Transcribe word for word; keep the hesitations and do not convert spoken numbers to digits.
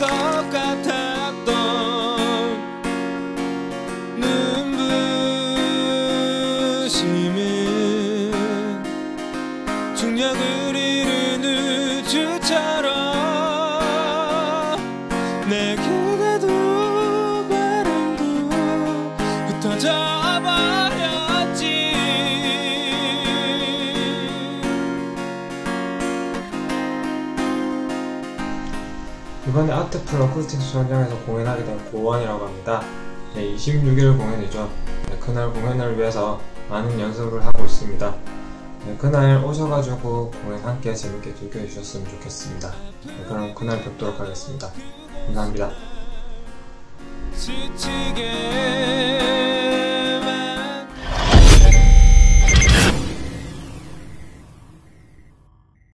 것 같았던 눈부심은 중력을 이루는 우주처럼 내게도 바람도 흩어져 버렸지. 이번에 아트풀 어쿠스틱 현장에서 공연하게 된 고원이라고 합니다. 네, 이십육 일 공연이죠. 네, 그날 공연을 위해서 많은 연습을 하고 있습니다. 네, 그날 오셔가지고 공연 함께 재밌게 즐겨주셨으면 좋겠습니다. 네, 그럼 그날 뵙도록 하겠습니다. 감사합니다. 지치게